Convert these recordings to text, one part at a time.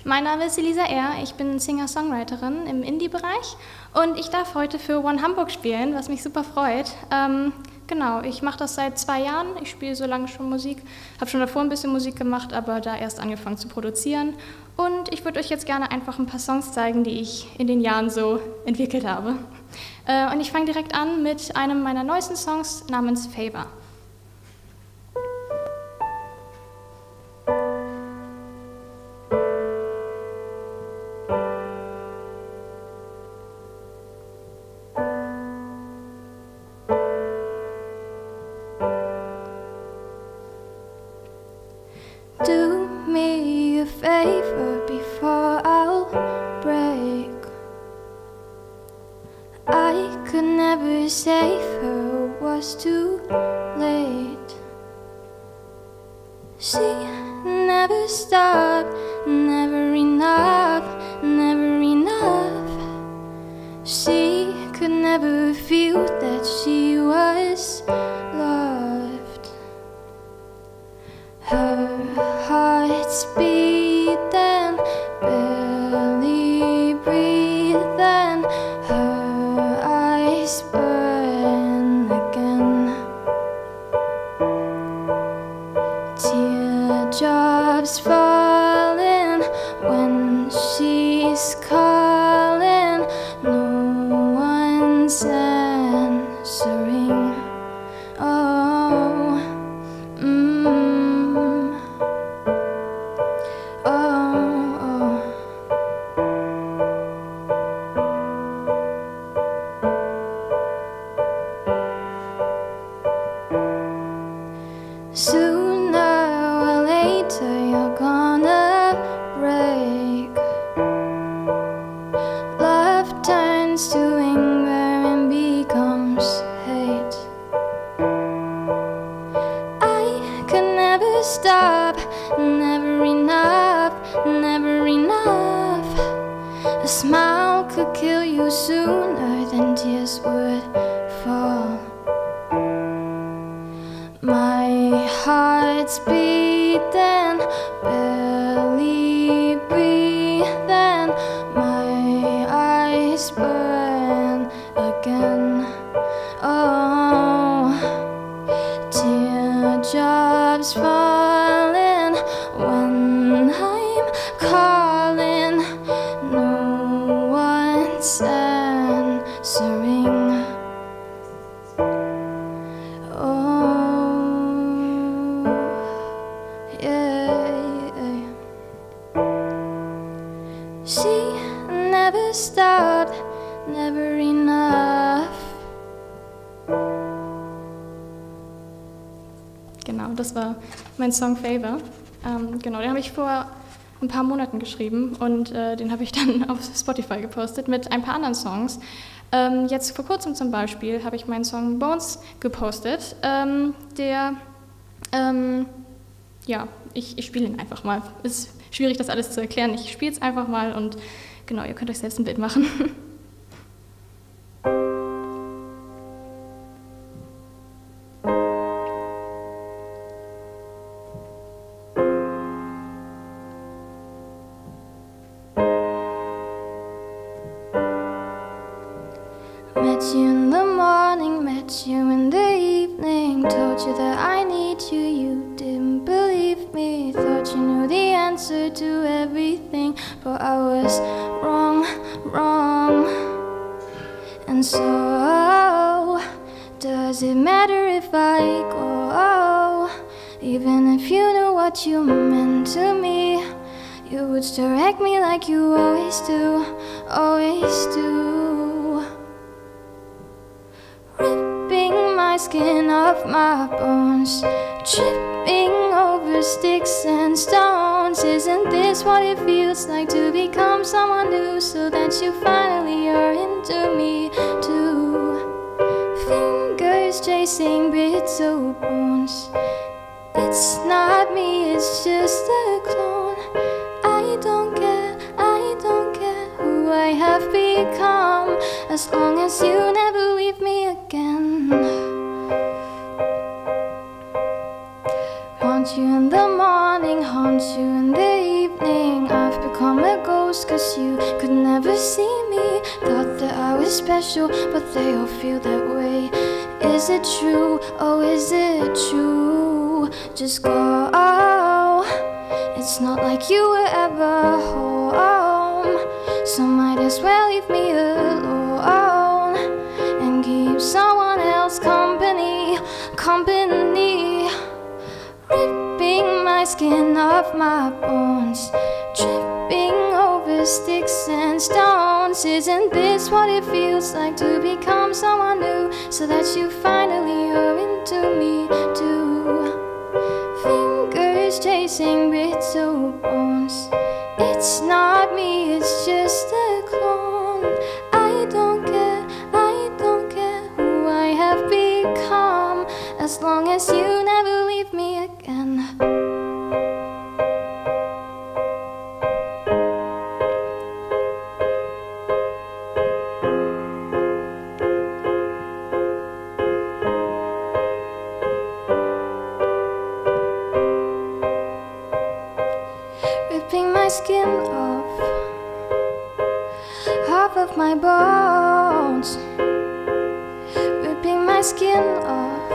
Mein Name ist Elisa R., ich bin Singer-Songwriterin im Indie-Bereich und ich darf heute für One Hamburg spielen, was mich super freut. Genau, ich mache das seit 2 Jahren, ich spiele so lange schon Musik, habe schon davor ein bisschen Musik gemacht, aber da erst angefangen zu produzieren. Und ich würde euch jetzt gerne einfach ein paar Songs zeigen, die ich in den Jahren so entwickelt habe. Und ich fange direkt an mit einem meiner neuesten Songs namens Favor. Do me a favor before I'll break. I could never save her, it was too late. She never stopped, never enough, never enough. She could never feel that she was loved. Her heart's beating, barely breathing. Her eyes burn again. Teardrops falling when she's calling. No one's answering. Oh, sooner or later you're gonna break. Love turns to anger and becomes hate. I could never stop, never enough, never enough. A smile could kill you sooner than tears would fall. My heart's beating, barely breathing. My eyes burn again. Oh, teardrops falling when I'm calling. No one's answering. She never stopped, never enough. Genau, das war mein Song Favor. Genau, den habe ich vor ein paar Monaten geschrieben und den habe ich dann auf Spotify gepostet mit ein paar anderen Songs. Jetzt vor kurzem zum Beispiel habe ich meinen Song Bones gepostet, ja, ich spiele ihn einfach mal. Es ist schwierig, das alles zu erklären. Ich spiele es einfach mal und genau, ihr könnt euch selbst ein Bild machen. Met you in the morning, met you in the evening. Told you that I need you, you didn't believe me. Thought you knew the answer to everything, but I was wrong, wrong. And so, does it matter if I go? Even if you knew what you meant to me, you would still wreck me like you always do, always do. Ripping my skin off my bones, tripping over sticks and stones. Isn't this what it feels like to become someone new, so that you finally are into me too? Fingers chasing brittle bones. It's not me, it's just a clone. I don't care who I have become, as long as you never leave me again. Want you in the morning, haunt you in the evening. I've become special, but they all feel that way. Is it true? Oh, is it true? Just go. It's not like you were ever home, so might as well leave me alone and keep someone else company. Ripping my skin off my bones, tripping over sticks and stones. Isn't this what it feels like to become someone new, so that you finally are into me too? Fingers chasing brittle bones. It's not me, it's just a clone. I don't care who I have become, as long as you never leave me again. Ripping my skin off, half of my bones. Ripping my skin off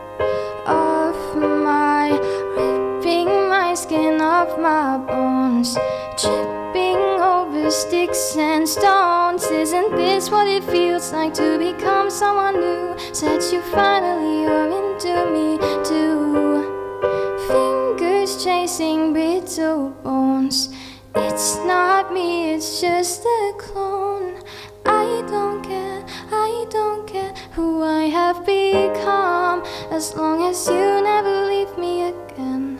ripping my skin off my bones, tripping over sticks and stones. Isn't this what it feels like to become someone new, so that you finally are into me too? Fingers chasing brittle bones. It's not me, it's just a clone. I don't care who I have become, as long as you never leave me again.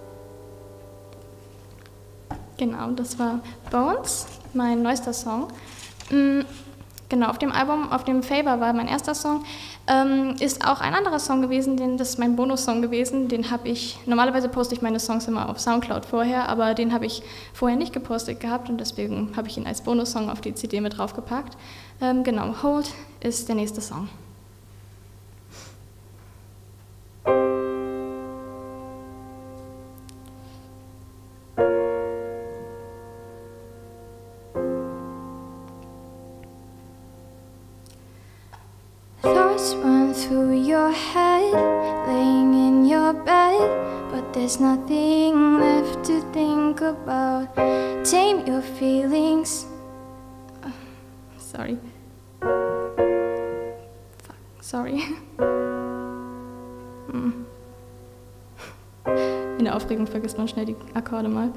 Genau, das war Bones, mein neuester Song. Genau, auf dem Album, auf dem Favor war mein erster Song, ist auch ein anderer Song gewesen, das ist mein Bonussong gewesen, den habe ich, normalerweise poste ich meine Songs immer auf Soundcloud vorher, aber den habe ich vorher nicht gepostet gehabt und deswegen habe ich ihn als Bonussong auf die CD mit draufgepackt. Genau, Hold ist der nächste Song. Thoughts run through your head, laying in your bed, but there's nothing left to think about. Tame your feelings. Sorry. Sorry. In der Aufregung vergisst man schnell die Akkorde mal.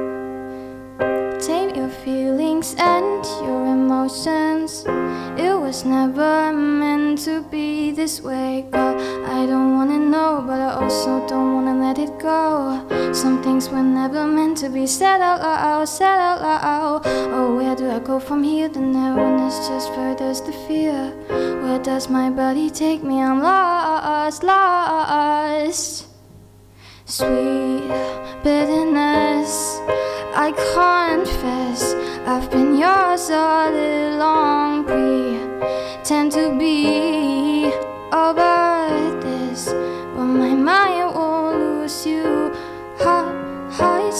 Tame your feelings and your emotions. It was never meant to be this way, God. I don't wanna know, but I also don't wanna let it go. Some things were never meant to be said out loud, said out loud. Oh, where do I go from here? The narrowness just furthers the fear. Where does my body take me? I'm lost, lost. Sweet bitterness, I confess, I've been yours all along. Pretend to be over this, but my mind won't lose you. Heart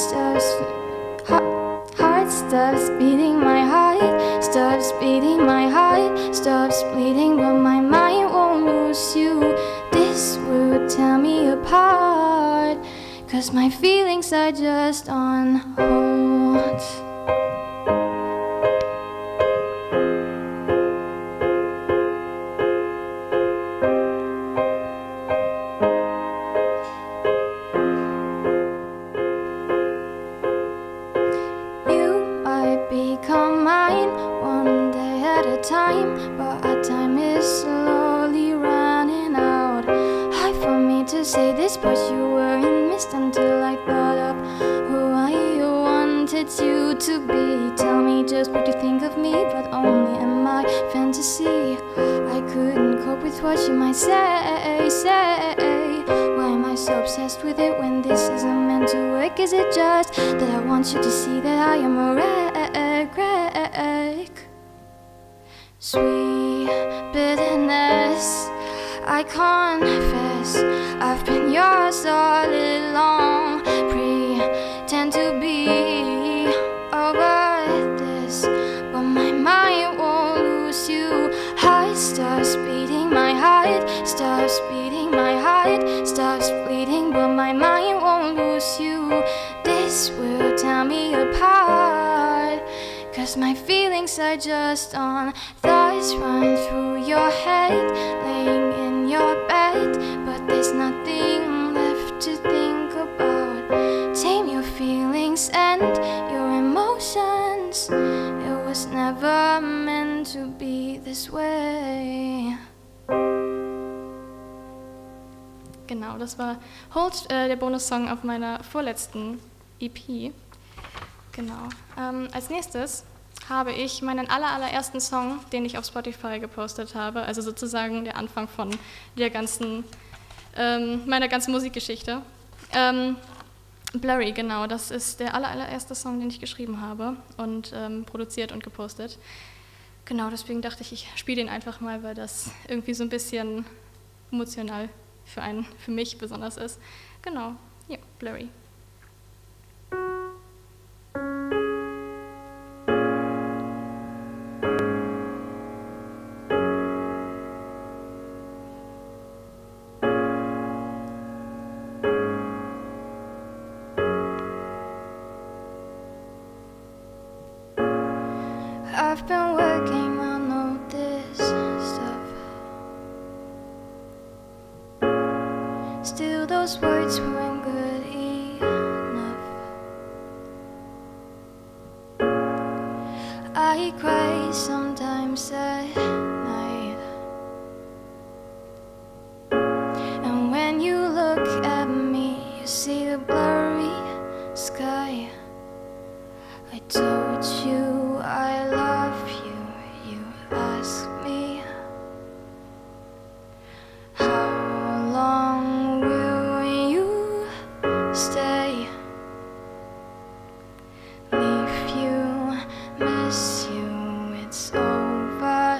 stops beating, my heart stops beating, my heart stops bleeding, but my mind won't lose you. This would tear me apart, 'cause my feelings are just on hold. You might become mine one day at a time, but our time is slowly running out. Hard for me to say this, but you were in mist until I thought of who I wanted you to be. Tell me just what you think of me, but only in my fantasy. I couldn't cope with what you might say. Why am I so obsessed with it when this isn't meant to work? Is it just that I want you to see that I am a wreck? Sweet bitterness, I confess, I've been yours all along. Pretend to be over this, but my mind won't lose you. heart stops beating, my heart stops bleeding, but my mind won't lose you. This will tear me apart, 'cause my feelings are just on. Thoughts run through your head, laying in your bed, but there's nothing left to think about. Tame your feelings and your emotions. It was never meant to be this way. Genau, das war Hold, der Bonussong auf meiner vorletzten EP. Genau. Als nächstes habe ich meinen allerersten Song, den ich auf Spotify gepostet habe, also sozusagen der Anfang von der meiner ganzen Musikgeschichte. Blurry, genau, das ist der allererste Song, den ich geschrieben habe und produziert und gepostet. Genau, deswegen dachte ich, ich spiele den einfach mal, weil das irgendwie so ein bisschen emotional für mich besonders ist. Genau, ja, Blurry. I've been working on all this stuff. Still those words weren't good enough. I cry sometimes at night, and when you look at me, you see a blurry sky. I told you I love you. You asked me, how long will you stay? Leave you, miss you, it's over,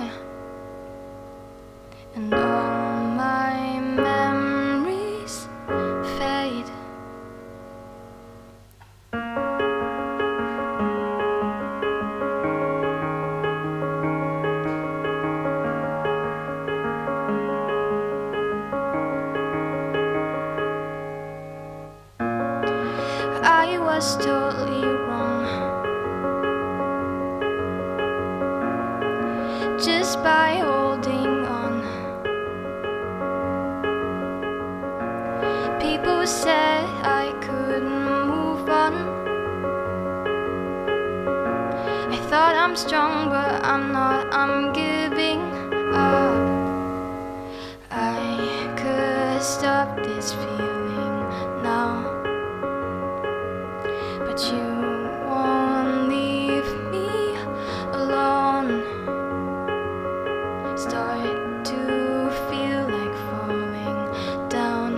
and all my memories fade. I was totally wrong, just by holding on. People said I couldn't move on. I thought I'm strong, but I'm not. I'm giving up. I could stop this feeling now, but you won't leave me alone. Start to feel like falling down.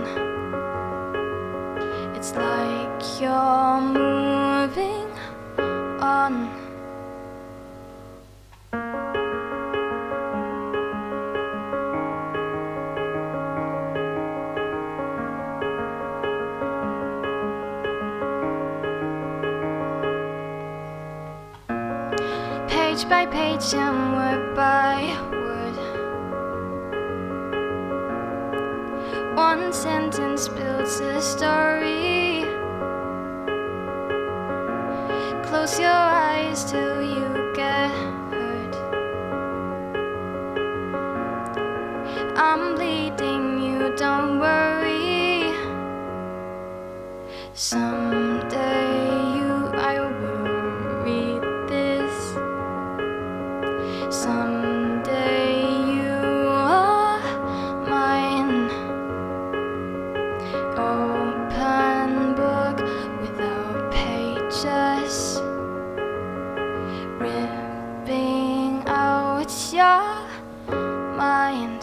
It's like you're moving on. Page by page and word by word, one sentence builds a story. Close your eyes till you get hurt. I'm bleeding you, don't worry. Someday I will read this. Someday you are mine. Open book without pages, ripping out your mind.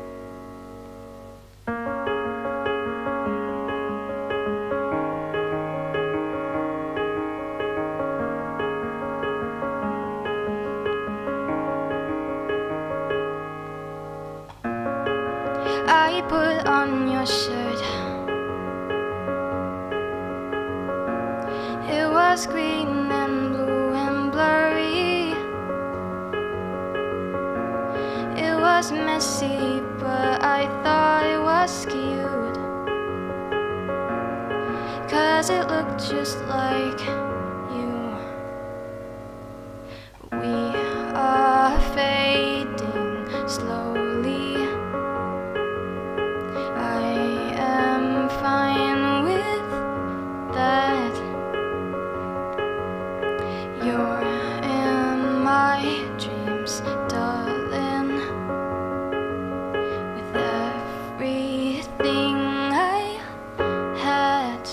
I put on your shirt. It was green and blue and blurry. It was messy, but rescued, 'cause it looked just like you. We are fading slowly. I am fine with that. You're in my dreams, darling, with everything I had.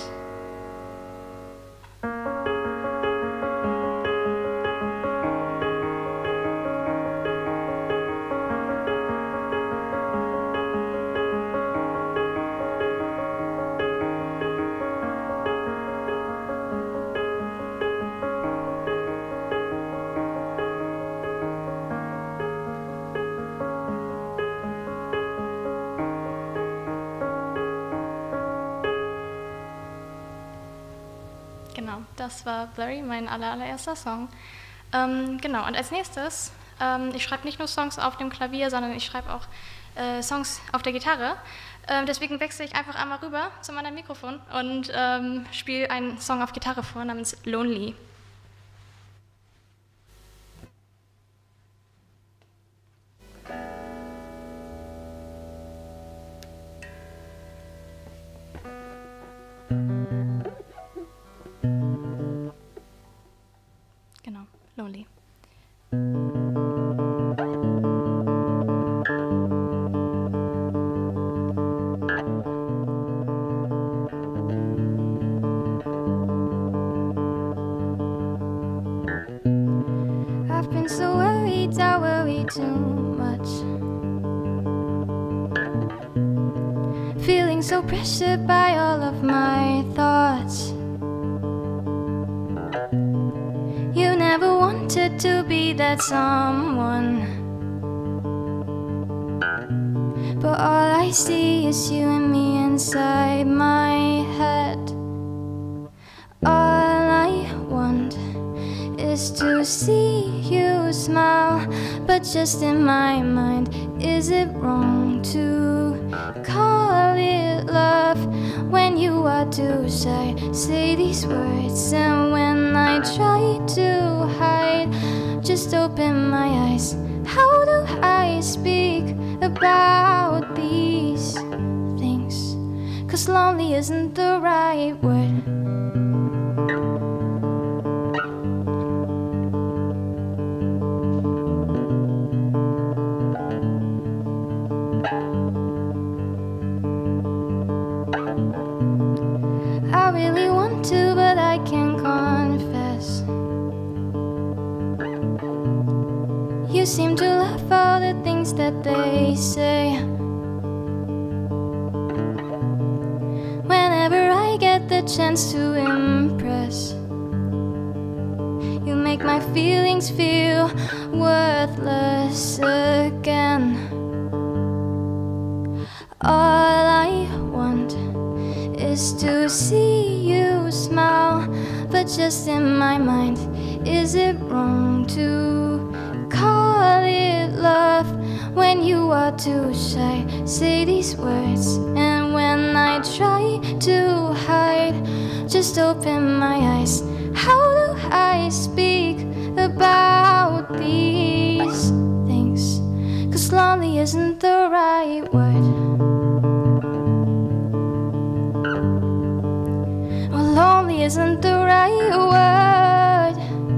Genau, das war Blurry, mein allererster Song. Genau, und als nächstes, ich schreibe nicht nur Songs auf dem Klavier, sondern ich schreibe auch Songs auf der Gitarre. Deswegen wechsle ich einfach einmal rüber zu meinem Mikrofon und spiele einen Song auf Gitarre vor namens Lonely. Genau, Lonely. I've been so worried, I worry too much. Feeling so pressured by all of my thoughts. You never wanted to be that someone, but all I see is you and me inside my head. All I want is to see you smile, but just in my mind, is it wrong to call it love when you are too shy? Say these words, and when I try to hide, just open my eyes. How do I speak about these things? 'Cause lonely isn't the right word. I really want to, but I can't confess. You seem to laugh all the things that they say. Whenever I get the chance to impress, you make my feelings feel worthless again. All I want is to see you smile, but just in my mind, is it wrong to call it love when you are too shy? Say these words, and when I try to hide, just open my eyes. How do I speak about these things? 'Cause lonely isn't the right word. Lonely isn't the right word.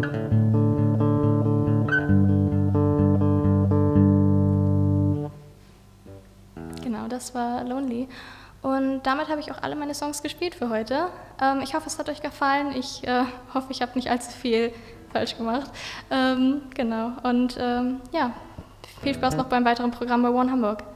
Genau, das war Lonely. Und damit habe ich auch alle meine Songs gespielt für heute. Ich hoffe, es hat euch gefallen. Ich hoffe, ich habe nicht allzu viel falsch gemacht. Genau, und ja, viel Spaß noch beim weiteren Programm bei One Hamburg.